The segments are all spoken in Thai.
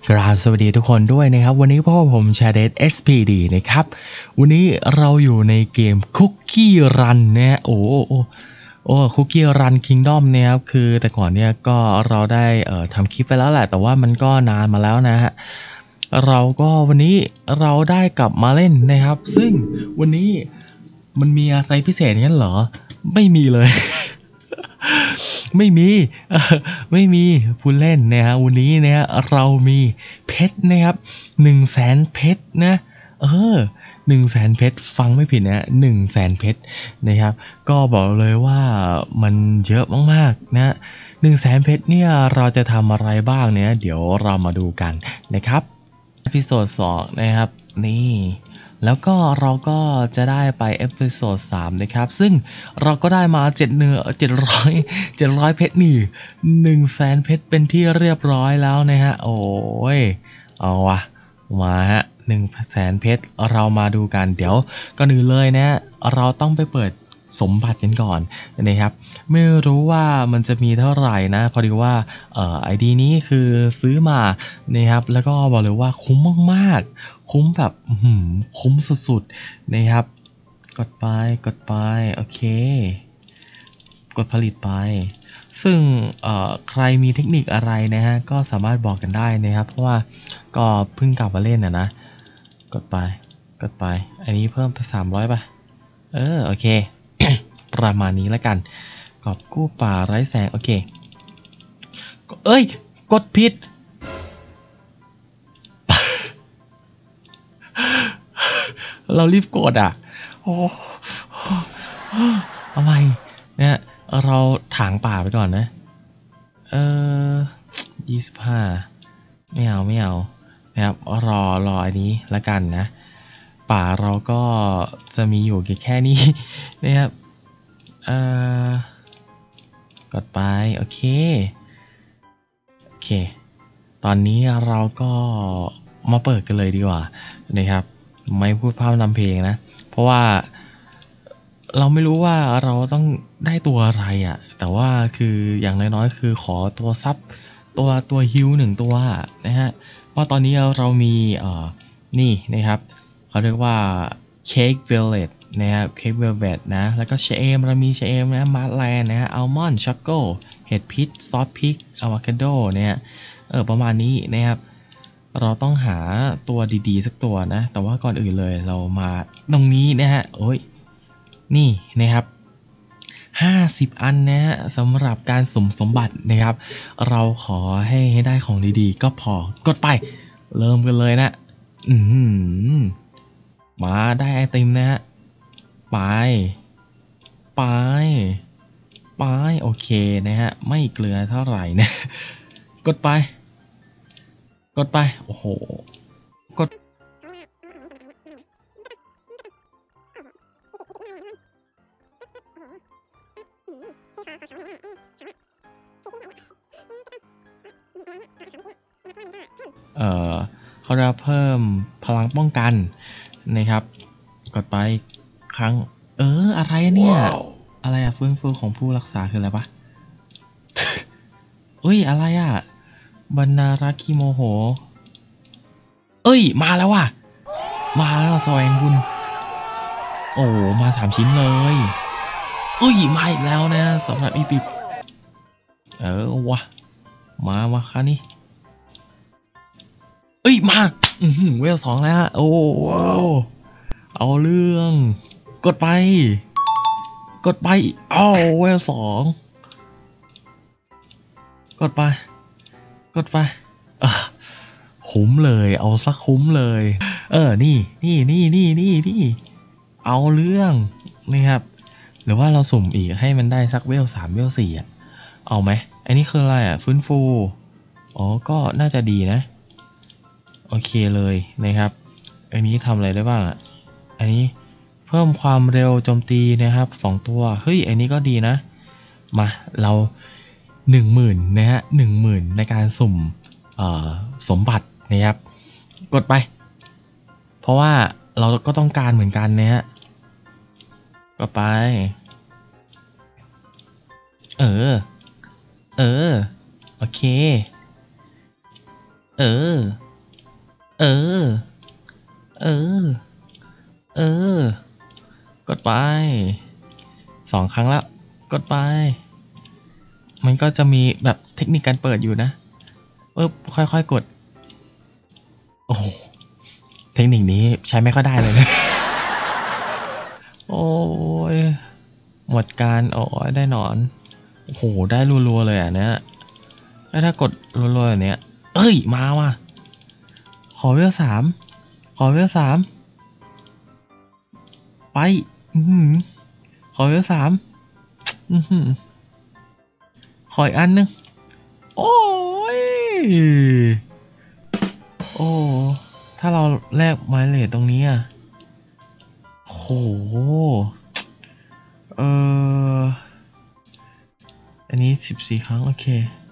กราบสวัสดีทุกคนด้วยนะครับวันนี้พวกผมชาเดส SPD นะครับวันนี้เราอยู่ในเกม Cookie Run นะCookie Run Kingdom นะครับคือแต่ก่อนเนี่ยก็เราได้ทำคลิปไปแล้วแหละแต่ว่ามันก็นานมาแล้วนะฮะเราก็วันนี้เราได้กลับมาเล่นนะครับซึ่งวันนี้มันมีอะไรพิเศษงั้นเหรอไม่มีเลย ไม่มีพูดเล่นนะฮะวันนี้นะเรามีเพชรนะครับ100,000เพชรนะ100,000เพชรฟังไม่ผิดนะ100,000เพชรนะครับก็บอกเลยว่ามันเยอะมากๆนะ100,000เพชรเนี่ยเราจะทำอะไรบ้างเนี่ยเดี๋ยวเรามาดูกันนะครับเอพิโซด2นะครับนี่แล้วก็เราก็จะได้ไปเอพิโซด3นะครับซึ่งเราก็ได้มา700เพชรนี่100,000เพชรเป็นที่เรียบร้อยแล้วนะฮะโอ้ยเอาวะมาฮะ100,000เพชรเรามาดูกันเดี๋ยวก่อนอื่นเลยนะเราต้องไปเปิดสมบัติกันก่อนนะครับไม่รู้ว่ามันจะมีเท่าไหร่นะพอดีว่าID นี้คือซื้อมานะครับแล้วก็บอกเลยว่าคุ้มมากๆคุ้มแบบคุ้มสุดๆนะครับกดไปโอเคกดผลิตไปซึ่งใครมีเทคนิคอะไรนะฮะก็สามารถบอกกันได้นะครับเพราะว่าก็เพิ่งกลับมาเล่นนะกดไปอันนี้เพิ่มไป300ป่ะโอเค ประมาณนี้แล้วกันกอบกู้ป่าไร้แสงโอเคเอ้ยกดผิด เรารีบกดโอ้อะไรเนี่ยเราถางป่าไปก่อนนะ25ไม่เอานะครับรออันนี้แล้วกันนะป่าเราก็จะมีอยู่แค่นี้นะครับกดไปโอเคตอนนี้เราก็มาเปิดกันเลยดีกว่านะครับไม่พูดภาพนำเพลงนะเพราะว่าเราไม่รู้ว่าเราต้องได้ตัวอะไรแต่ว่าคืออย่างน้อยๆคือขอตัวซับตัวฮิว1ตัวนะฮะเพราะตอนนี้เรามีนี่นะครับเขาเรียกว่าเค้กเวลเลตนะครับเค้กเวลเวตนะแล้วก็เชมเรามีเชมนะมาร์แลนนะฮะอัลมอนด์ช็อกโกเห็ดพิษซอสพริกอะโวคาโดเนี่ยประมาณนี้นะครับเราต้องหาตัวดีๆสักตัวนะแต่ว่าก่อนอื่นเลยเรามาตรงนี้นะฮะนี่นะครับ50อันนะฮะสำหรับการสุ่มสมบัตินะครับเราขอให้ได้ของดีๆก็พอกดไปเริ่มกันเลยนะมาได้ไอติมนะฮะไปโอเคนะฮะไม่เกลือเท่าไหร่นะกดไปโอ้โหกดเขาจะเพิ่มพลังป้องกันนะครับกดไปครั้งอะไรเนี่ย wow. อะไรฟื้นฟูของผู้รักษาคืออะไรปะ อะไรบรรณารักษ์คิโมโหมาแล้วมาแล้วซอยบุญโอ้มา3ชิ้นเลยมาอีกแล้วนะสำหรับอีพิกวะมาค่ะนี่มาเวล2แล้วโอ้ wow. เอาเรื่องกดไปเวล2กดไปคุ้มเลยเอาสักคุ้มเลยนี่เอาเรื่องนี่ครับหรือว่าเราสุ่มอีกให้มันได้สักเวล3เวล4เอาไหมอันนี้คืออะไรฟื้นฟูก็น่าจะดีนะโอเคเลยนะครับอันนี้ทำอะไรได้บ้างอันนี้เพิ่มความเร็วโจมตีนะครับ2ตัวอันนี้ก็ดีนะมาเรา10,000นะฮะ10,000ในการสุ่มสมบัตินะครับกดไปเพราะว่าเราก็ต้องการเหมือนกันนะฮะกดไปโอเคเออ เออ เออ เออ กดไป2 ครั้งแล้วกดไปมันก็จะมีแบบเทคนิคการเปิดอยู่นะปึ๊บค่อยๆกดโอ้โหเทคนิคนี้ใช้ไม่ค่อยได้เลยนะ โอ้ยหมดการโอ้ยได้หนอนโอ้โหได้รัวๆเลยอ่ะเนี่ยแล้วถ้ากดรัวๆอย่างเนี้ยเอ้ยมาว่ะขอเวล3ขอเวล3ไปขอเวล3ขออีกอันนึงโอ้ยโอ้ถ้าเราแลกไมเลสตรงนี้อ่ะโหอันนี้14 ครั้งโอเค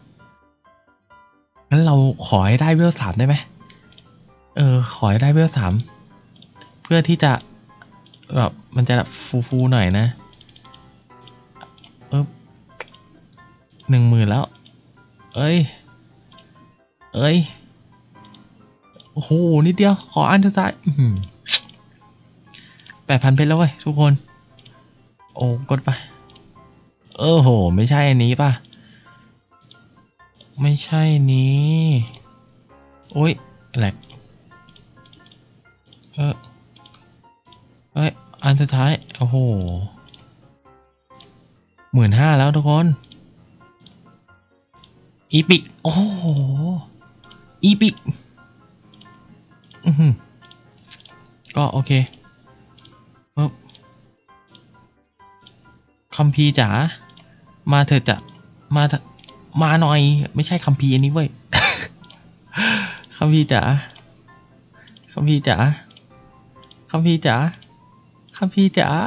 งั้นเราขอให้ได้เวล3ได้ไหมขอให้ได้เวล3เพื่อที่จะแบบมันจะแบบฟูๆหน่อยนะ10,000แล้วเอ้ยโอ้โหนิดเดียวขออันสุดท้าย8,000 เพชรแล้วเว้ยทุกคนโอ้กดไปโหไม่ใช่อันนี้ป่ะไม่ใช่นี้โอ้ยแหลกอันสุดท้ายโอ้โห15,000แล้วทุกคนอีพิกโอ้โหอีพิกก็โอเคปึ๊บคัมภีร์จ๋ามาเถอะจ๋ามาหน่อยไม่ใช่คัมภีร์อันนี้เว้ย คัมภีร์จ๋าคัมภีร์จ๋าคัมภีร์จ๋าคัมภีร์จ๋า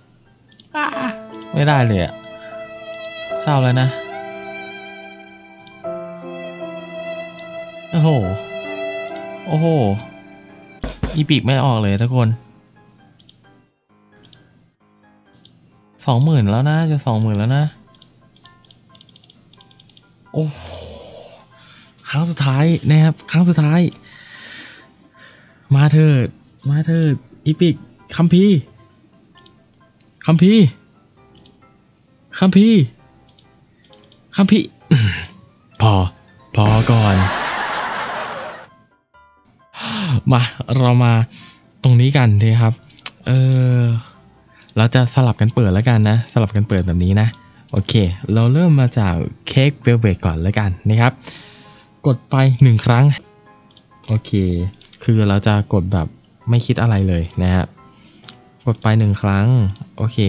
ไม่ได้เลยอะเศร้าแล้วนะโอ้โหอีปีกไม่ออกเลยทุกคน20,000แล้วนะจะ20,000แล้วนะโอ้ครั้งสุดท้ายนะครับครั้งสุดท้ายมาเถิดอีพิกคัมภีร์พอก่อนมาเรามาตรงนี้กันดีครับเราจะสลับกันเปิดแล้วกันนะสลับกันเปิดแบบนี้นะโอเคเราเริ่มมาจากเค้กเวลเวทก่อนแล้วกันนะครับกดไป1 ครั้งโอเคคือเราจะกดแบบไม่คิดอะไรเลยนะครับกดไป1 ครั้งโอเค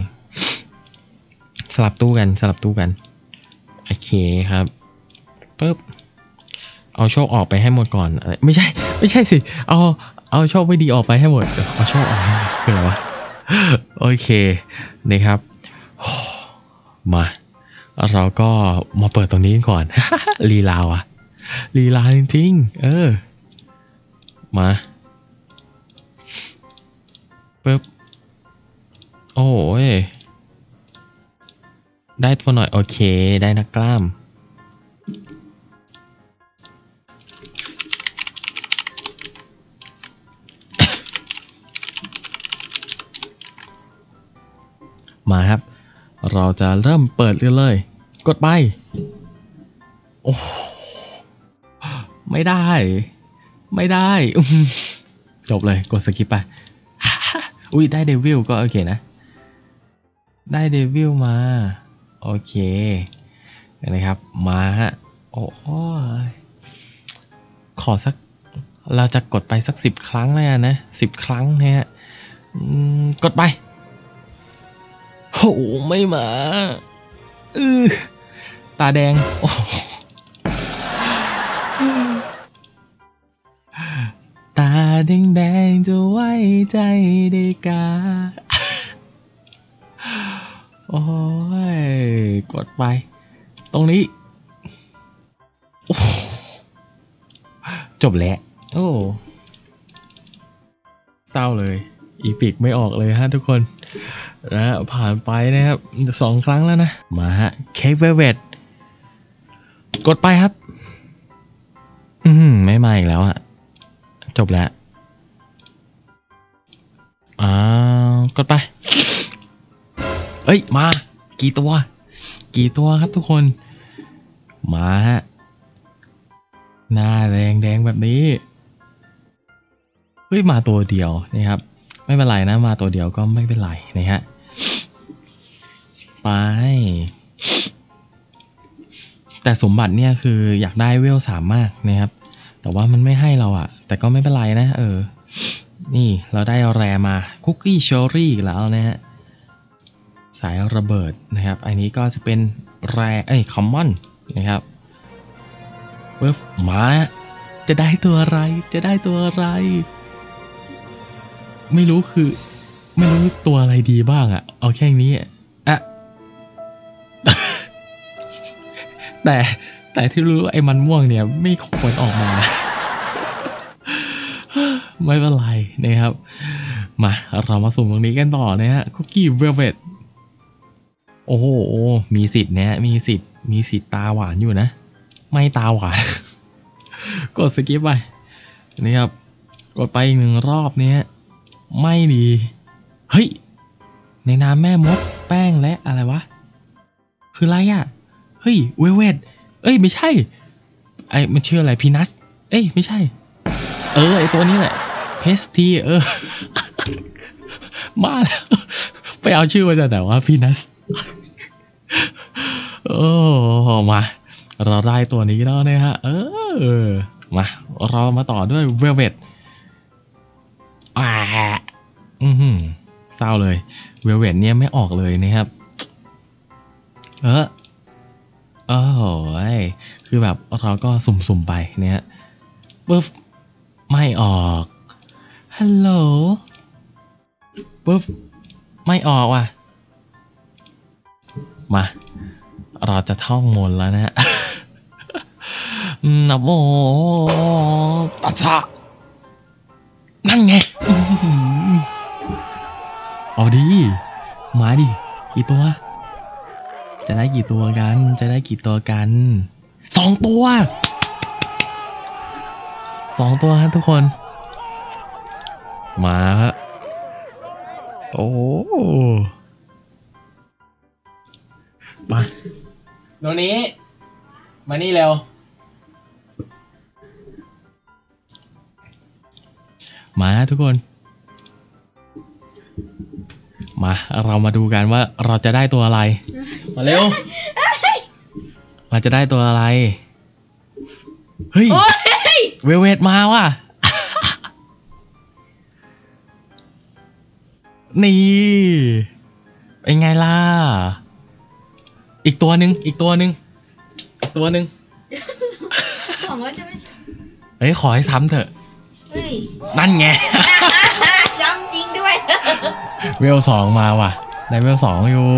สลับตู้กันโอเคครับปึ๊บเอาโชคออกไปให้หมดก่อนไม่ใช่สิเอาโชคไม่ดีออกไปให้หมดเอาโชคออกคืออะไรวะโอเคนะครับมาเราก็มาเปิดตรงนี้ก่อน ลีลาจริงๆมาปึ๊บโอ้ยได้ตัวหน่อยโอเคได้นักกล้ามมาครับเราจะเริ่มเปิดกันเลยกดไปโอ้ไม่ได้จบเลยกดสกิปไป อุ้ยได้เดวิลก็โอเคนะได้เดวิลมาโอเคนะครับมาฮะโอ้ขอสักเราจะกดไปสัก10 ครั้งเลยนะ10 ครั้งนะฮะกดไปโอ้ไม่มาตาแดงโอ้ตาแดงจะไว้ใจได้กาโอ้ยกดไปตรงนี้จบแล้วโอ้เศร้าเลยอีพิกไม่ออกเลยฮะทุกคนนะผ่านไปนะครับ2 ครั้งแล้วนะมาฮะเค้กเวลเวทกดไปครับไมาอีกแล้วอะจบแล้วกดไปเอ้ยมากี่ตัวครับทุกคนมาฮะหน้าแดงแบบนี้เฮ้ยมาตัวเดียวนะครับไม่เป็นไรนะมาตัวเดียวก็ไม่เป็นไรนะฮะไปแต่สมบัติเนี่ยคืออยากได้เวล3มากนะครับแต่ว่ามันไม่ให้เราอะแต่ก็ไม่เป็นไรนะนี่เราได้แรมาคุกกี้เชอรี่แล้วนะฮะสายระเบิดนะครับอันนี้ก็จะเป็นแรคอมมอนนะครับปึ๊บมาจะได้ตัวอะไรไม่รู้ตัวอะไรดีบ้างอะเอาแค่นี้อะ แต่ที่รู้ไอ้มันม่วงเนี่ยไม่ควรออกมา ไม่เป็นไรนะครับมาเรามาสุ่มตรงนี้กันต่อนะฮะคุกกี้เวลเวทโอ้โหมีสิทธิ์เนี่ยมีสิทธิ์ตาหวานอยู่นะไม่ตาหวาน กดสกิปไปนี่ครับกดไปอีก1 รอบเนี้ยไม่ดีเฮ้ยในน้ำแม่มดแป้งและอะไรวะคืออะไรอ่ะเฮ้ยเวลเวทไม่ใช่มันชื่ออะไรพีนัสไม่ใช่ไอตัวนี้แหละเพสทีมาแล้วไปเอาชื่อมาจากไหนวะพีนัสมาเราได้ตัวนี้แล้วนะฮะมาเรามาต่อด้วยเวลเวทเศร้าเลยเวลเวทเนี่ยไม่ออกเลยนะครับคือแบบเราก็สุ่มๆไปเนี่ยปึ๊บไม่ออกฮัลโหลปึ๊บไม่ออกว่ะมาเราจะท่องมนต์แล้วนะนะโมตัสสะนั่นไงเอาดิมาดิกี่ตัวจะได้กี่ตัวกัน2 ตัวครับทุกคนมาฮะโอ้มาโนนี้มานี่เร็วมาทุกคนมาเรามาดูกันว่าเราจะได้ตัวอะไรมาเร็วเราจะได้ตัวอะไรเฮ้ยเวลเวทมาว่ะ นี่เป็นไงล่ะอีกตัวหนึ่งผมว่าจะไม่ขอให้ซ้ำเถอะนั่นไงซ้ำจริงด้วยเวล2มาว่ะได้เวล2อยู่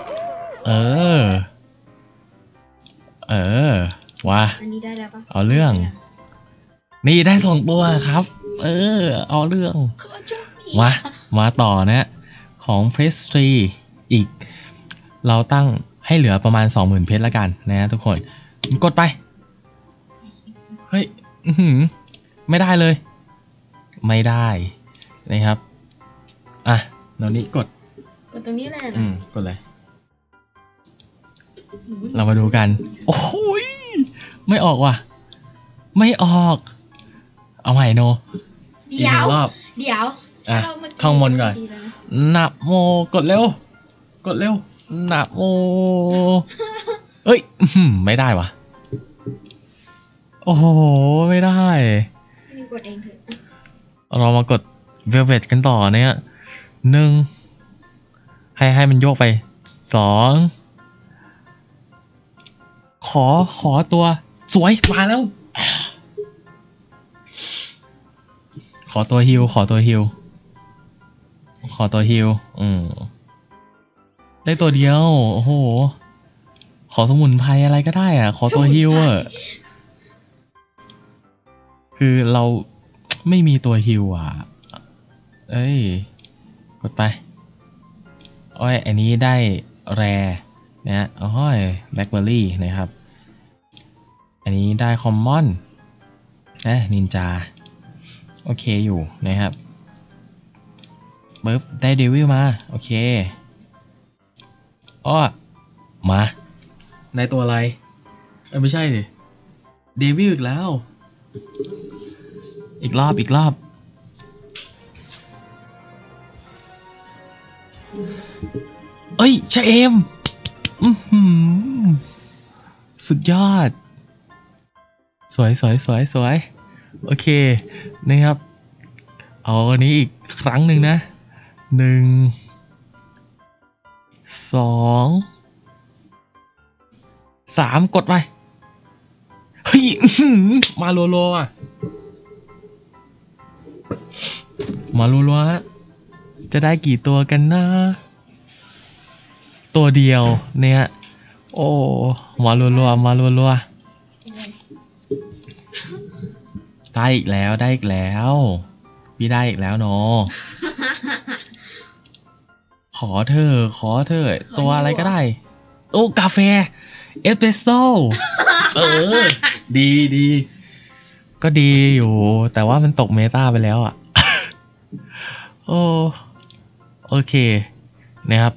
ว่ะอันนี้ได้แล้วปะเอาเรื่องนี่ได้2 ตัวครับเอาเรื่องมาต่อนะของเพรสทรีอีกเราตั้งให้เหลือประมาณ 20,000 เพชรละกันนะทุกคนกดไปเฮ้ยไม่ได้เลยไม่ได้นะครับตอนนี้กดตรงนี้แหละกดเลยเรามาดูกันโอ้ยไม่ออกว่ะไม่ออกเอาใหม่โนเดี๋ยวท่องมนต์ก่อนนะโมกดเร็วนะโมไม่ได้ว่ะโอ้โหไม่ได้กดเองเถอะเรามากดเวลเวทกันต่อเนี่ย1ให้มันโยกไป2ขอตัวสวยมาแล้วขอตัวฮิวได้ตัวเดียวโอ้โหขอสมุนไพรอะไรก็ได้ขอตัวฮิวคือเราไม่มีตัวฮิวกดไปอันนี้ได้แรนะแบล็คเบอร์รี่นะครับอันนี้ได้คอมมอนนะนินจาโอเคอยู่นะครับปึ๊บได้เดวิลมาโอเคอ้อมาในตัวอะไรไม่ใช่ดิเดวิลอีกแล้วอีกรอบเอ้ยชะเอมสุดยอดสวยโอเคนะครับเอาอันนี้อีกครั้งหนึ่งนะ1 2 3กดไปเฮ้ยมารัวๆอ่ะมารัวๆฮะจะได้กี่ตัวกันนะตัวเดียวเนี่ยโอ้มารัวได้อีกแล้วพี่ได้อีกแล้วเนาะขอเธอตัวอะไรก็ได้โอ้กาแฟเอสเปรสโซ่ดีก็ดีอยู่แต่ว่ามันตกเมตาไปแล้วอ่ะ โอเคนะครับ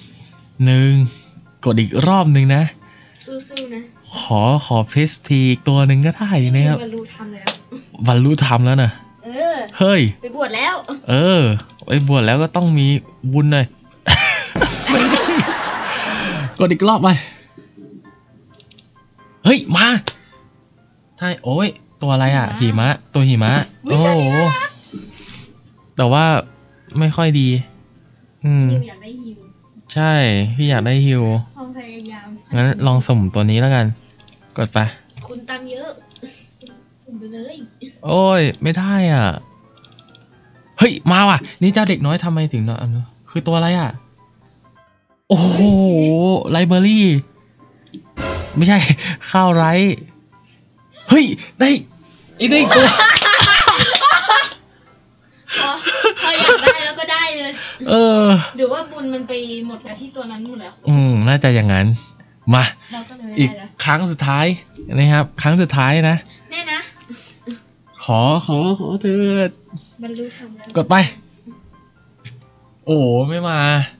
กดอีกรอบหนึ่งนะสู้ๆนะขอเพรสทีอีกตัวหนึ่งก็ได้นะครับบรรลุธรรมแล้วนะเฮ้ยไปบวชแล้วไปบวชแล้วก็ต้องมีบุญหน่อย กดอีกรอบไปเฮ้ยมาใช่โอ้ยตัวอะไรอ่ะหิมะโอ้โหแต่ว่าไม่ค่อยดีอยากได้ฮิวใช่พี่อยากได้ฮิวความพยายามงั้นลองสุ่มตัวนี้แล้วกันกดไปคุณตังเยอะสุ่มไปเลยโอ้ยไม่ได้อ่ะเฮ้ยมาว่ะนี่เจ้าเด็กน้อยทำไมถึงเนาะคือตัวอะไรอ่ะโอ้โหไลบรารีไม่ใช่ข้าวไรเฮ้ยได้อีกตัวพออยากได้แล้วก็ได้เลยหรือว่าบุญมันไปหมดกับที่ตัวนั้นหมดแล้วน่าจะอย่างนั้นมาอีกครั้งสุดท้ายนะครับครั้งสุดท้ายนะแน่นะขอเถิดบรรลุธรรมแล้วกดไปโอ้ไม่มา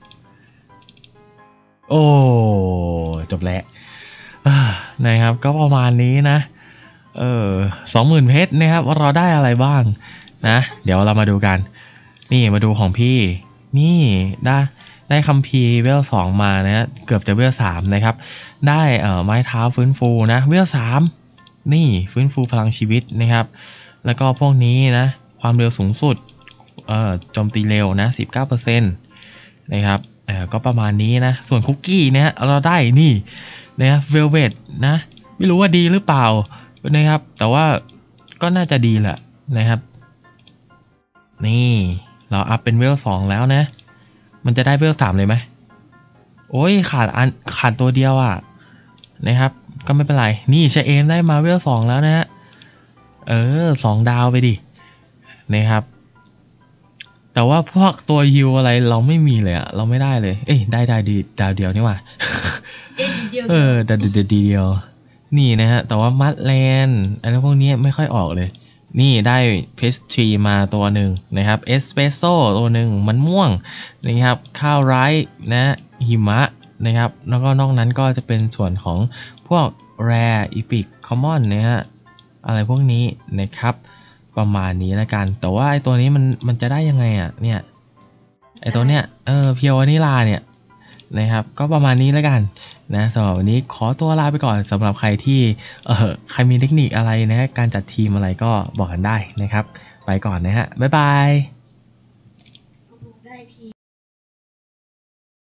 โอ้จบแล้วนะครับก็ประมาณนี้นะ20,000 เพชรนะครับว่าเราได้อะไรบ้างนะเดี๋ยวเรามาดูกันนี่มาดูของพี่นี่ได้คัมภีร์เวล2มานะเกือบจะเวล3นะครับได้ไม้เท้าฟื้นฟูนะเวล3นี่ฟื้นฟูพลังชีวิตนะครับแล้วก็พวกนี้นะความเร็วสูงสุดโจมตีเร็วนะ 19% นะครับก็ประมาณนี้นะส่วนคุกกี้เนี่ยเราได้นี่นะเวลเวทนะไม่รู้ว่าดีหรือเปล่านะครับแต่ว่าก็น่าจะดีแหละนะครับนี่เราอัพเป็นเวล2แล้วนะมันจะได้เวล3เลยไหมโอ้ยขาดตัวเดียวอ่ะนะครับก็ไม่เป็นไรนี่ชะเอมได้มาเวล2แล้วนะฮะ2 ดาวไปดินะครับแต่ว่าพวกตัวฮิวอะไรเราไม่มีเลยอะเราไม่ได้เลยได้ดีดาวเดียวนี่หว่าดาวเดียวนี่นะฮะแต่ว่ามัดแลนอะไรพวกนี้ไม่ค่อยออกเลยนี่ได้เพสทรีมาตัวหนึ่งนะครับเอสเปรสโซ่ตัวหนึ่งมันม่วงนะครับข้าวไรซ์นะหิมะนะครับแล้วก็นอกนั้นก็จะเป็นส่วนของพวกแรร์อีพิกคอมมอนนะฮะอะไรพวกนี้นะครับประมาณนี้แล้วกันแต่ว่าไอตัวนี้มันจะได้ยังไงอ่ะเนี่ยไอตัวเนี้ยเพียววานิลาเนี่ยนะครับก็ประมาณนี้แล้วกันนะสำหรับวันนี้ขอตัวลาไปก่อนสำหรับใครที่ใครมีเทคนิคอะไรนะการจัดทีมอะไรก็บอกกันได้นะครับไปก่อนนะฮะบ๊ายบาย